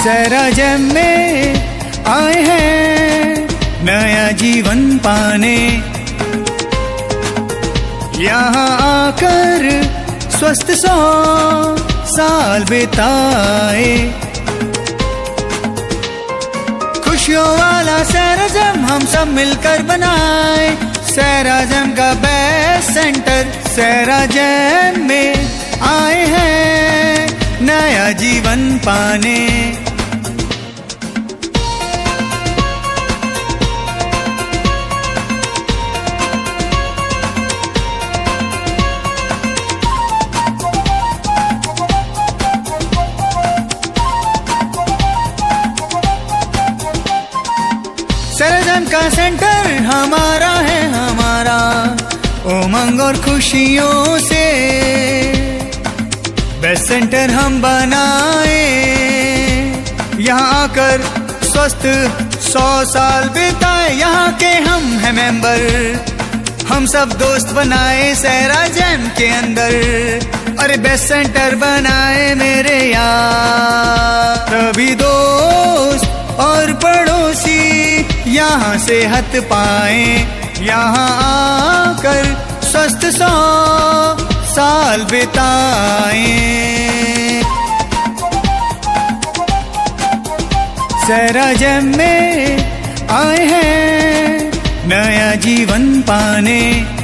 सैराजेम में आए हैं नया जीवन पाने, यहाँ आकर स्वस्थ 100 साल बिताए। खुशियों वाला सैराजेम हम सब मिलकर बनाए, सैराजेम का बेस्ट सेंटर सैराजेम में आए हैं नया जीवन पाने। सैराजेम का सेंटर हमारा है, हमारा उमंग और खुशियों से बेस्ट सेंटर हम बनाए, यहाँ आकर स्वस्थ 100 साल बिताए। यहाँ के हम हैं मेंबर, हम सब दोस्त बनाए सैराजेम के अंदर। अरे बेस्ट सेंटर बनाए मेरे यार, तभी दोस्त और पड़ोसी यहाँ सेहत पाए, यहाँ आकर स्वस्थ 100 साल बिताए। सैराजेम में आए हैं नया जीवन पाने।